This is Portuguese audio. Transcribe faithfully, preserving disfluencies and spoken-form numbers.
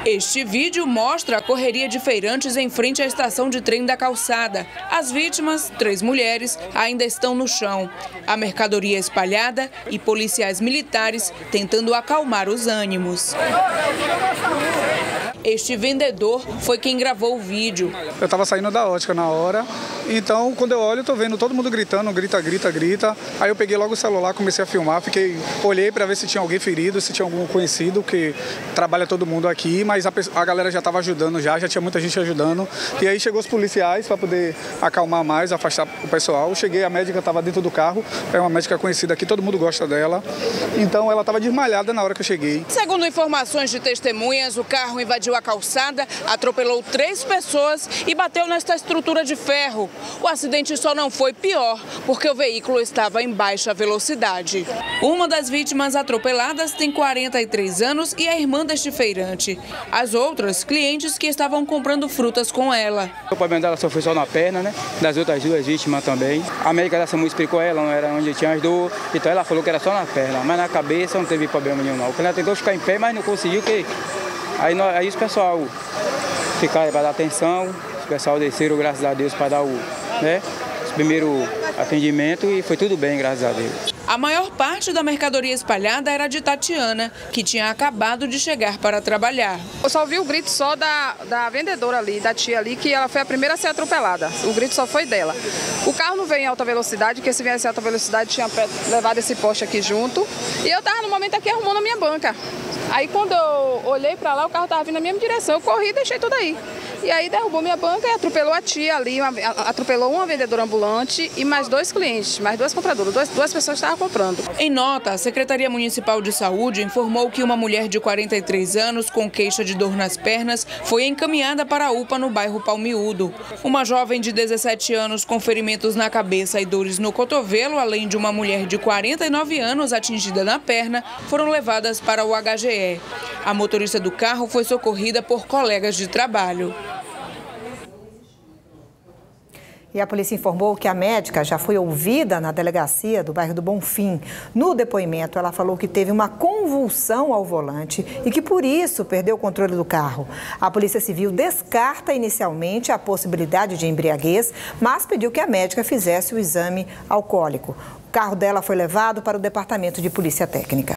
Este vídeo mostra a correria de feirantes em frente à estação de trem da Calçada. As vítimas, três mulheres, ainda estão no chão. A mercadoria espalhada e policiais militares tentando acalmar os ânimos. Este vendedor foi quem gravou o vídeo. Eu estava saindo da ótica na hora, então quando eu olho eu tô vendo todo mundo gritando, grita, grita, grita. Aí eu peguei logo o celular, comecei a filmar, fiquei, olhei para ver se tinha alguém ferido, se tinha algum conhecido, que trabalha todo mundo aqui, mas a, a galera já estava ajudando já, já tinha muita gente ajudando. E aí chegou os policiais para poder acalmar mais, afastar o pessoal. Eu cheguei, a médica estava dentro do carro, é uma médica conhecida aqui, todo mundo gosta dela. Então ela estava desmaiada na hora que eu cheguei. Segundo informações de testemunhas, o carro invadiu a calçada, atropelou três pessoas e bateu nesta estrutura de ferro. O acidente só não foi pior, porque o veículo estava em baixa velocidade. Uma das vítimas atropeladas tem quarenta e três anos e é irmã deste feirante. As outras, clientes que estavam comprando frutas com ela. O problema dela só foi só na perna, né? Das outras duas vítimas também. A médica da SAMU explicou ela, não era onde tinha as dores, então ela falou que era só na perna, mas na cabeça não teve problema nenhum não. Ela tentou ficar em pé, mas não conseguiu, que Aí, nós, aí os pessoal ficaram para dar atenção, os pessoal desceram, graças a Deus, para dar o, né, o primeiro atendimento e foi tudo bem, graças a Deus. A maior parte da mercadoria espalhada era de Tatiana, que tinha acabado de chegar para trabalhar. Eu só ouvi o grito só da, da vendedora ali, da tia ali, que ela foi a primeira a ser atropelada. O grito só foi dela. O carro não veio em alta velocidade, porque se viesse em alta velocidade tinha levado esse poste aqui junto. E eu estava no momento aqui arrumando a minha banca. Aí quando eu olhei para lá, o carro estava vindo na mesma direção. Eu corri e deixei tudo aí. E aí derrubou minha banca e atropelou a tia ali, uma, atropelou uma vendedora ambulante e mais dois clientes, mais duas compradoras, duas, duas pessoas estavam comprando. Em nota, a Secretaria Municipal de Saúde informou que uma mulher de quarenta e três anos com queixa de dor nas pernas foi encaminhada para a U P A no bairro Palmiúdo. Uma jovem de dezessete anos com ferimentos na cabeça e dores no cotovelo, além de uma mulher de quarenta e nove anos atingida na perna, foram levadas para o H G E. A motorista do carro foi socorrida por colegas de trabalho. E a polícia informou que a médica já foi ouvida na delegacia do bairro do Bonfim. No depoimento, ela falou que teve uma convulsão ao volante e que por isso perdeu o controle do carro. A Polícia Civil descarta inicialmente a possibilidade de embriaguez, mas pediu que a médica fizesse o exame alcoólico. O carro dela foi levado para o Departamento de Polícia Técnica.